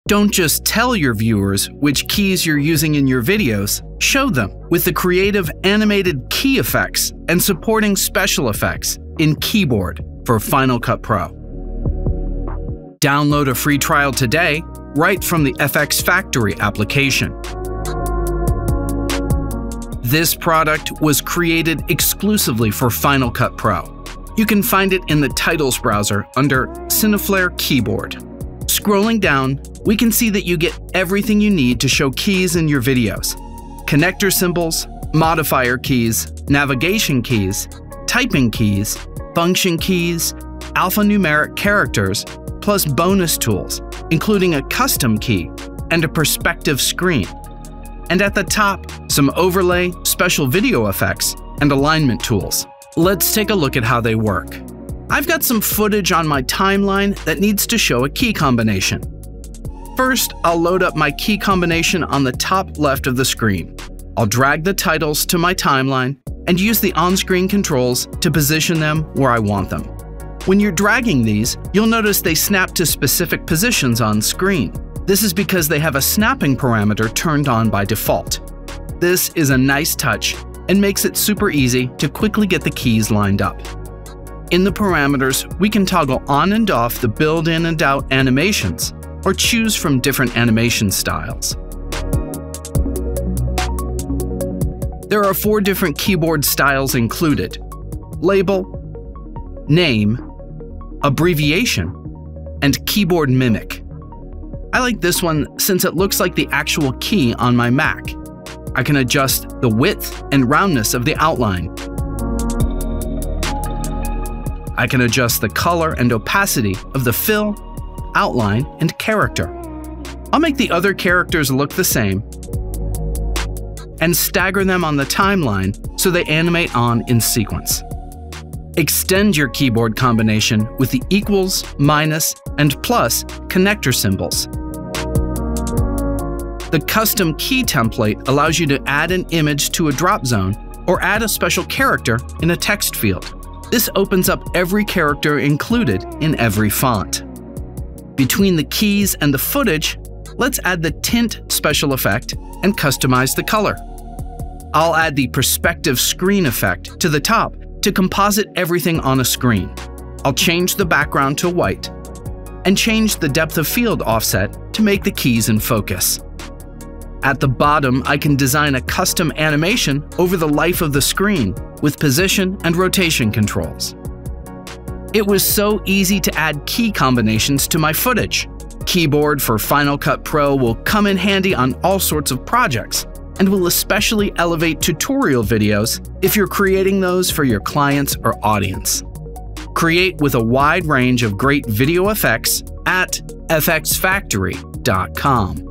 Don't just tell your viewers which keys you're using in your videos, show them with the creative animated key effects and supporting special effects in Keyboard for Final Cut Pro. Download a free trial today right from the FxFactory application. This product was created exclusively for Final Cut Pro. You can find it in the Titles browser under Flair Keyboard. Scrolling down, we can see that you get everything you need to show keys in your videos. Connector symbols, modifier keys, navigation keys, typing keys, function keys, alphanumeric characters, plus bonus tools, including a custom key and a perspective screen. And at the top, some overlay, special video effects, and alignment tools. Let's take a look at how they work. I've got some footage on my timeline that needs to show a key combination. First, I'll load up my key combination on the top left of the screen. I'll drag the titles to my timeline and use the on-screen controls to position them where I want them. When you're dragging these, you'll notice they snap to specific positions on screen. This is because they have a snapping parameter turned on by default. This is a nice touch and makes it super easy to quickly get the keys lined up. In the parameters, we can toggle on and off the build-in and out animations, or choose from different animation styles. There are 4 different keyboard styles included: label, name, abbreviation, and keyboard mimic. I like this one since it looks like the actual key on my Mac. I can adjust the width and roundness of the outline. I can adjust the color and opacity of the fill, outline, and character. I'll make the other characters look the same and stagger them on the timeline so they animate on in sequence. Extend your keyboard combination with the equals, minus, and plus connector symbols. The custom key template allows you to add an image to a drop zone or add a special character in a text field. This opens up every character included in every font. Between the keys and the footage, let's add the tint special effect and customize the color. I'll add the perspective screen effect to the top to composite everything on a screen. I'll change the background to white and change the depth of field offset to make the keys in focus. At the bottom, I can design a custom animation over the life of the screen with position and rotation controls. It was so easy to add key combinations to my footage. Keyboard for Final Cut Pro will come in handy on all sorts of projects and will especially elevate tutorial videos if you're creating those for your clients or audience. Create with a wide range of great video effects at FxFactory.com.